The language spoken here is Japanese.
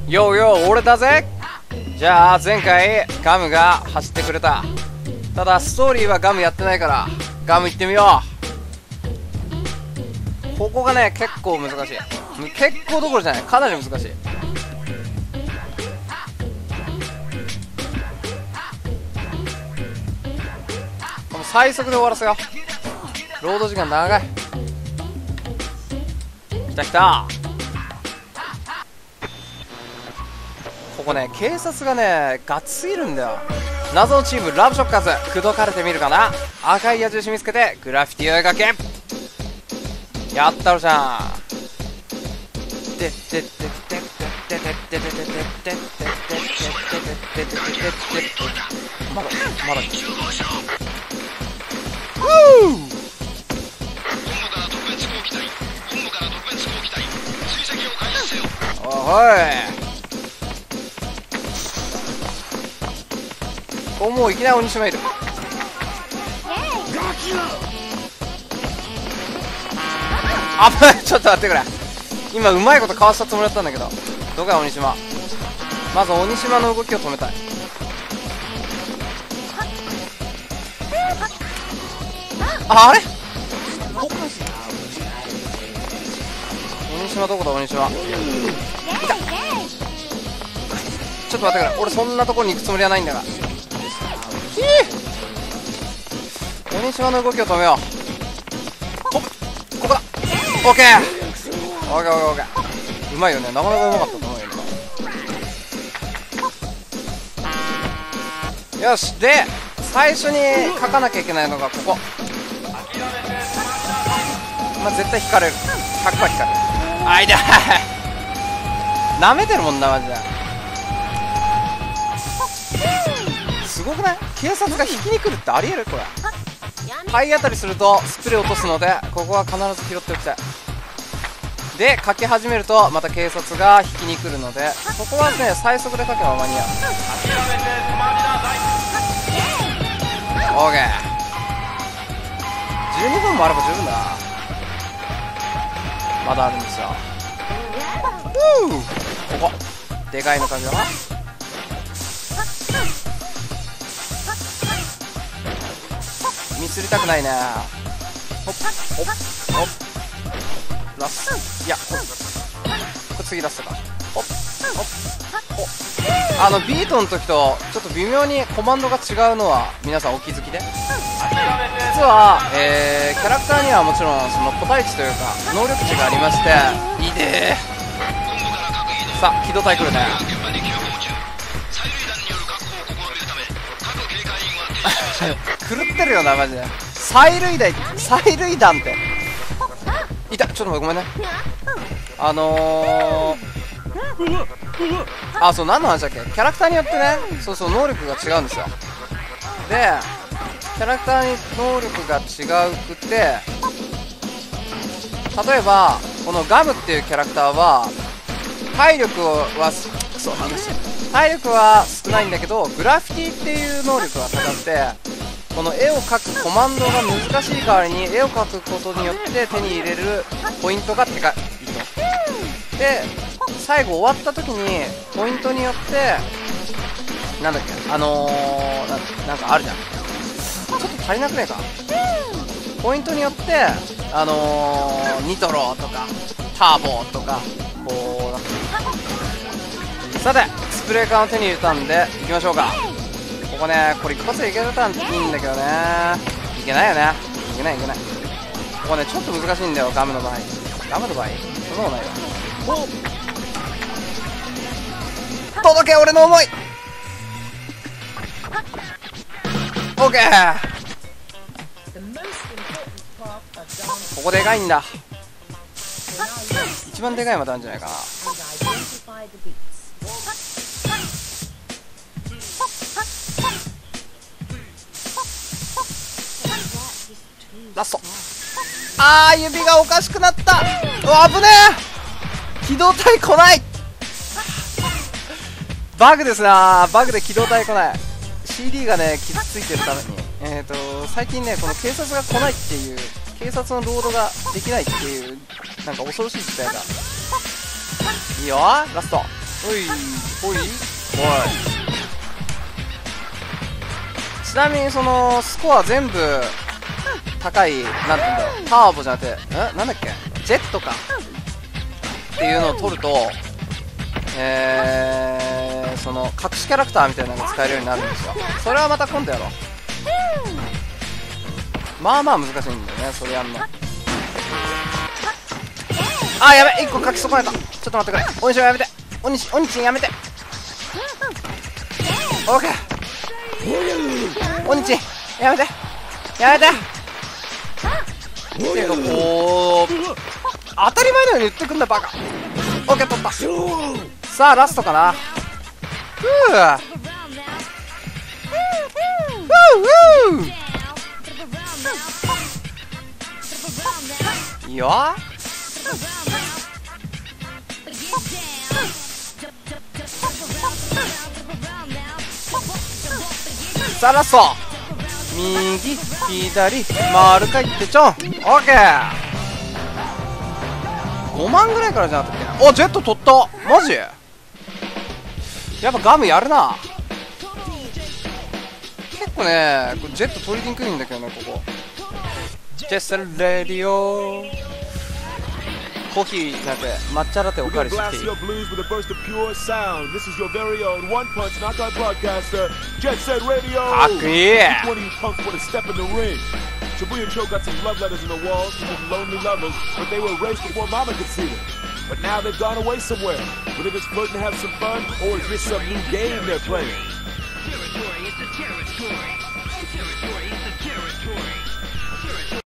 ようよう俺だぜ。じゃあ前回ガムが走ってくれた。ただストーリーはガムやってないからガム行ってみよう。ここがね結構難しい。結構どころじゃない、かなり難しい。この最速で終わらせよう。ロード時間長い。来た来た。ここね警察がねガチすぎるんだよ。謎のチームラブショッカーズ、口説かれてみるかな。赤い矢印見つけてグラフィティを描け。やったろじゃん。でででででででででででででまだまだおいお、もういきなり鬼島いる。あぶない、ちょっと待ってくれ。今うまいことかわしたつもりだったんだけど。どこや鬼島。まず鬼島の動きを止めたい。あれ鬼島どこだ鬼島。いた。ちょっと待ってくれ、俺そんなところに行くつもりはないんだが。鬼島の動きを止めよう。ほっ、ここだ。オッケーオッケーオッケーオッケー。うまいよね、なかなかうまかったと思うよ。よし、で最初に書かなきゃいけないのがここ。まあ、絶対引かれる。100%引かれる。あいだなめてるもんなマジで。すごくない？警察が引きに来るってありえる？これ体当たりするとスプレー落とすので、ここは必ず拾っておきたい。で書き始めるとまた警察が引きに来るので、ここはね最速で書けば間に合う。オーケー。12分もあれば十分だな。まだあるんですよ。ここでかいの感じだな。ミスりたくないね。ほっほっほっ。ラスト、いやこれ次ラストか。ほっほっほっ。ビートの時とちょっと微妙にコマンドが違うのは皆さんお気づきで。実は、キャラクターにはもちろんその個体値というか能力値がありまして、いいでー。さあ機動隊来るね。狂ってるよなマジで。催涙弾っていた。ちょっとごめんね。そう何の話だっけ。キャラクターによってね、そうそう能力が違うんですよ。でキャラクターに能力が違うくて、例えばこのガムっていうキャラクターは体力は体力は少ないんだけど、グラフィティっていう能力が高くて、この絵を描くコマンドが難しい代わりに絵を描くことによって手に入れるポイントがでかいと。で最後終わった時にポイントによってなんだっけ、なんかあるじゃん。ちょっと足りなくねえか。ポイントによってニトロとかターボとかこうなって。さてスプレー缶を手に入れたんで行きましょうか。ここね、これ一発でいけたらいいんだけどね。いけないよね。いけないいけない。ここねちょっと難しいんだよガムの場合。ガムの場合そんなことないよ。届け俺の思い。オッケー。ここでかいんだ。一番でかいまであるんじゃないかな。ラスト。指がおかしくなった。うわ危ねえ。機動隊来ない。バグですな。バグで機動隊来ない。 CD がね傷ついてるために最近ねこの警察が来ないっていう、警察のロードができないっていうなんか恐ろしい事態が。いいよラスト。 おいおいおい。ちなみにそのスコア全部高い、なんて言うんだろう、ターボじゃなくてなんだっけ、ジェットかっていうのを取るとその隠しキャラクターみたいなのが使えるようになるんですよ。それはまた今度やろう。まあまあ難しいんだよね、それやんの。あ、やべ、1個書き損ねた。ちょっと待ってくれ。おにしんやめて。おにしんやめて。オッケー。おにちんやめてやめて。てかこう当たり前のように言ってくんだバカ。オッケー、取った。さあラストかな。ふういいよ。さあラスト、右左丸かいってちょん。オッケー。5万ぐらいからじゃなかったっけな。お、ジェット取った。マジやっぱガムやるな。結構ねこれジェット取りにくいんだけどね、ここ。ジェスレディオコーヒーじゃなくて抹茶ラテおかわりしてきていい？かっこいい。 Shibuya Cho got some love letters in the walls from his lonely lovers, but they were erased before Mama could see them. But now they've gone away somewhere. Whether it's flirting to have some fun, or is this some new game they're playing? Territory, it's a territory.